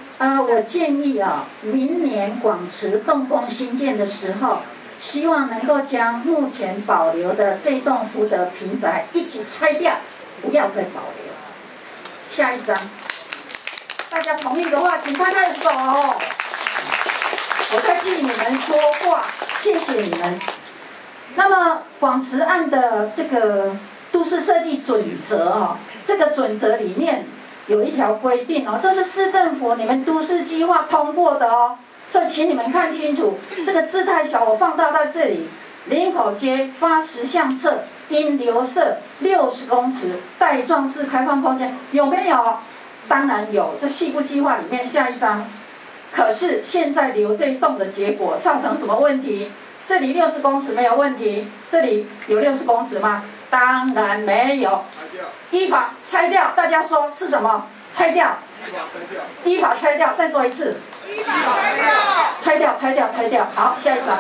我建议啊，明年广池动工兴建的时候，希望能够将目前保留的这栋福德平宅一起拆掉，不要再保留。下一张，大家同意的话，请拍拍手。我在替你们说话，谢谢你们。那么广池案的这个都市设计准则哦，这个准则里面有一条规定哦，这是市政府你们都市计划通过的哦，所以请你们看清楚，这个字太小，我放大到这里。林口街80巷侧应留设60公尺带状式开放空间，有没有？当然有，这细部计划里面下一张。可是现在留这一栋的结果造成什么问题？这里60公尺没有问题，这里有60公尺吗？当然没有。依法拆掉，大家说是什么？拆掉。依法拆掉，再说一次。依法拆掉。拆掉，拆掉，拆掉。好，下一张。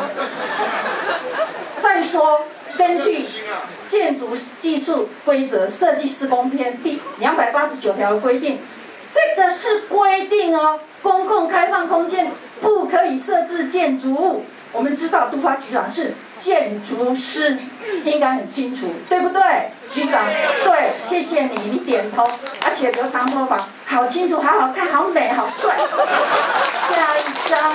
再说，根据《建筑技术规则设计施工篇》第289条的规定，这个是规定哦，公共开放空间不可以设置建筑物。我们知道都发局长是建筑师，应该很清楚，对不对？局长，对，谢谢你，你点头，而且留长头发，好清楚，好好看，好美，好帅。下一张，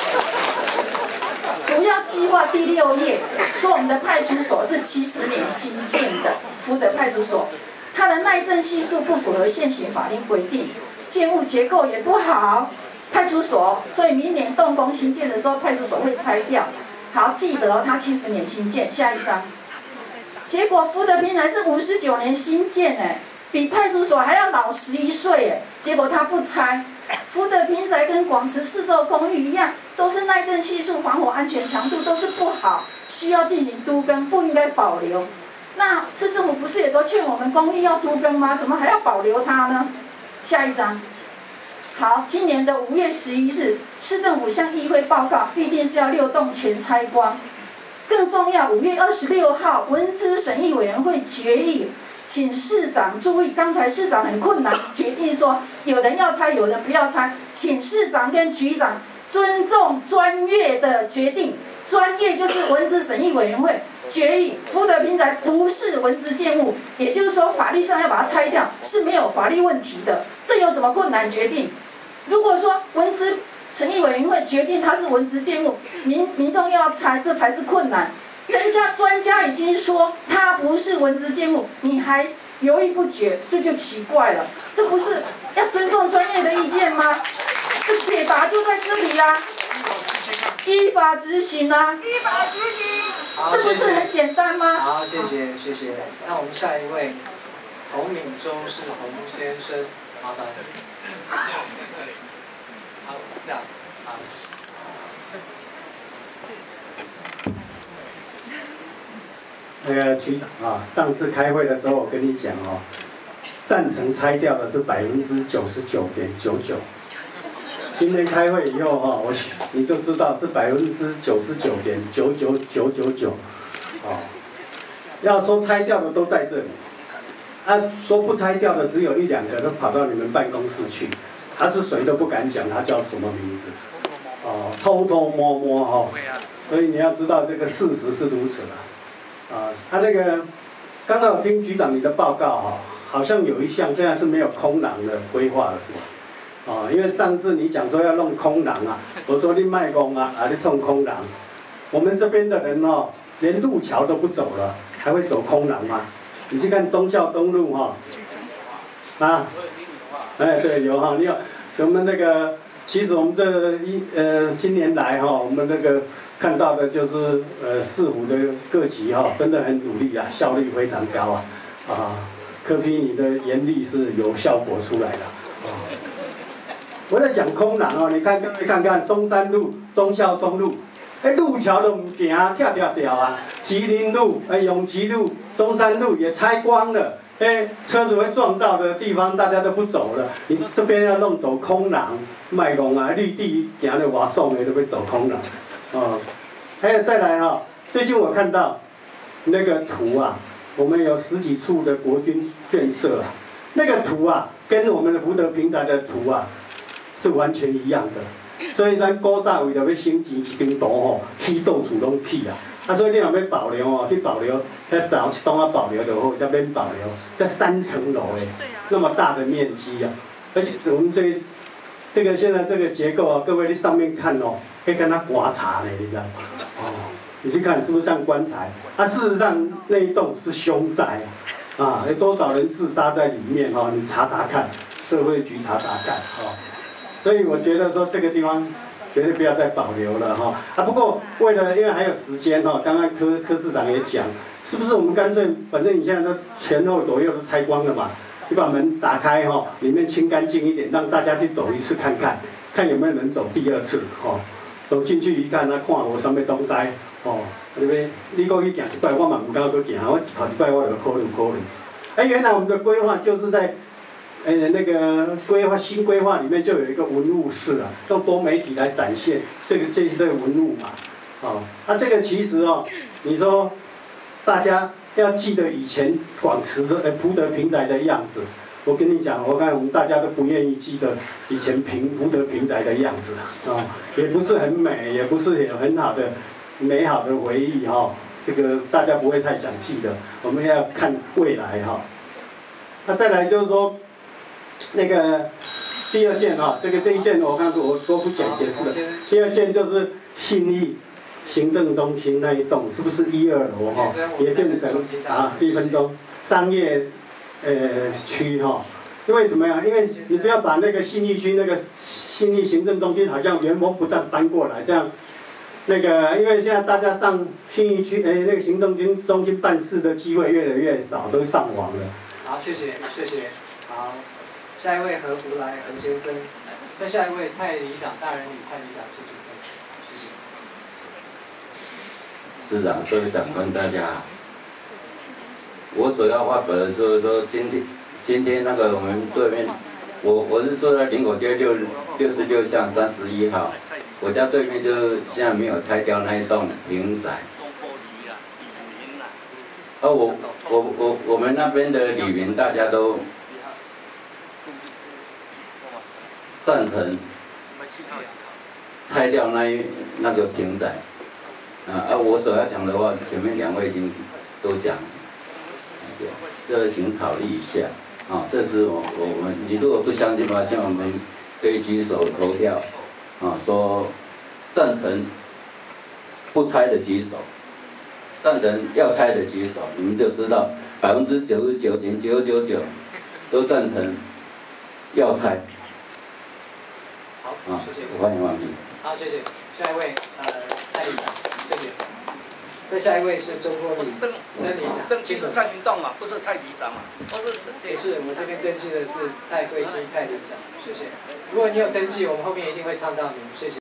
主要计划第6页说我们的派出所是70年新建的福德派出所，它的耐震系数不符合现行法令规定，建物结构也不好。派出所，所以明年动工兴建的时候，派出所会拆掉。好，记得它70年新建。下一张，结果福德平台是59年新建哎，比派出所还要老11岁哎，结果它不拆。福德平台跟广池市售公寓一样，都是耐震系数、防火安全强度都是不好，需要进行都更，不应该保留。那市政府不是也都劝我们公寓要都更吗？怎么还要保留它呢？下一张。好，今年的5月11日，市政府向议会报告，必定是要6栋全拆光。更重要，5月26号，文资审议委员会决议，请市长注意，刚才市长很困难，决定说有人要拆，有人不要拆，请市长跟局长尊重专业的决定。专业就是文资审议委员会决议，福德平台不是文资建物，也就是说法律上要把它拆掉是没有法律问题的。这有什么困难决定？如果说文资审议委员会决定它是文资建物，民众要拆，这才是困难。人家专家已经说它不是文资建物，你还犹豫不决，这就奇怪了。这不是要尊重专业的意见吗？这解答就在这里啦。依法执行啊！依法执行，这不是很简单吗？ 好，谢谢谢谢。那我们下一位，洪敏洲是洪先生，麻烦。好，这样，好。 那个局长啊，上次开会的时候我跟你讲哦，赞成拆掉的是99.99%。今天开会以后哈，你就知道是99.99999%，哦，要说拆掉的都在这里，说不拆掉的只有1、2个都跑到你们办公室去，他是谁都不敢讲，他叫什么名字，哦，偷偷摸摸哈，所以你要知道这个事实是如此的，他那个刚刚我听局长你的报告哈，好像有一项现在是没有空廊的规划了，是吧？哦，因为上次你讲说要弄空廊啊，我说你卖空啊，你送空廊。我们这边的人哦，连路桥都不走了，还会走空廊吗？你去看忠孝东路哈，啊，哎对有哈，你有我们那个，其实我们今年来哈，我们那个看到的就是市府的各级哈，真的很努力啊，效率非常高啊，柯批你的严厉是有效果出来的。我在讲空廊哦，你看各位看看中山路、忠孝东路，路桥都唔行，跳啊！麒麟路、永吉路、中山路也拆光了，车子会撞到的地方大家都不走了。你说这边要弄走空廊，卖弄啊，绿地行得哇送的都会走空廊，哦，还有再来哈，最近我看到那个图啊，我们有10几处的国军眷舍啊，那个图啊，跟我们的福德平台的图啊。 是完全一样的。所以咱古早为了要省钱，一边图吼，起到处拢起啊。啊，所以你若要保留哦，去保留，遐早一栋啊保留就好，才免保留。这3层楼诶，那么大的面积啊，而且我们这个现在这个结构啊，各位你上面看哦，可以看它刮擦呢，你知道吗？哦，你去看是不是像棺材？啊，事实上那一栋是凶宅啊，有多少人自杀在里面哈、哦？你查查看，社会局查查看哦。所以我觉得说这个地方绝对不要再保留了哈、啊。不过为了因为还有时间哈、哦，刚刚柯市长也讲，是不是我们干脆反正你现在都前后左右都拆光了嘛？你把门打开哈，里面清干净一点，让大家去走一次看看，看有没有人走第2次哦。走进去一看，看无啥物东西哦，对不对？你过去行一摆，我嘛唔敢去行，我头一摆我就考虑。原来我们的规划就是在，那个新规划里面就有一个文物室啊，用多媒体来展现这个文物嘛，哦，这个其实哦，你说大家要记得以前广慈的福德平宅的样子。我跟你讲，我看我们大家都不愿意记得以前福德平宅的样子啊、也不是很美，也不是有很好的美好的回忆哈、这个大家不会太想记得，我们要看未来哈、那再来就是说，那个第2件哈、这一件我看我都不讲解释了。第2件就是信义行政中心那一栋，是不是1、2楼哈、也变成1分钟商业。区哈，因为怎么样？因为你不要把那个信义区那个信义行政中心好像原封不动搬过来，这样那个因为现在大家上信义区那个行政中心办事的机会越来越少，都上网了。 好，谢谢。好，下一位何福来何先生，再下一位蔡里长大人李蔡里长，谢谢。 市长、各位长官，大家好。我所要发表的就是说，今天那个我们对面，我是住在林口街66巷31号，我家对面就是现在没有拆掉那一栋平宅。我们那边的里民大家都赞成拆掉那个平宅。我所要讲的话，前面2位已经都讲了。这请考虑一下，这是我们，你如果不相信的话，像我们可以举手投票，说赞成不拆的举手，赞成要拆的举手，你们就知道99.999%都赞成要拆。 好，谢谢。 欢迎完毕。 好，谢谢。下一位蔡里长，谢谢。再下一位是周国礼，曾里长。 登记是蔡明栋嘛，不是蔡里长嘛？不是。 也是，我这边登记的是蔡慧清蔡里长，谢谢。如果你有登记，我们后面一定会唱到您，谢谢。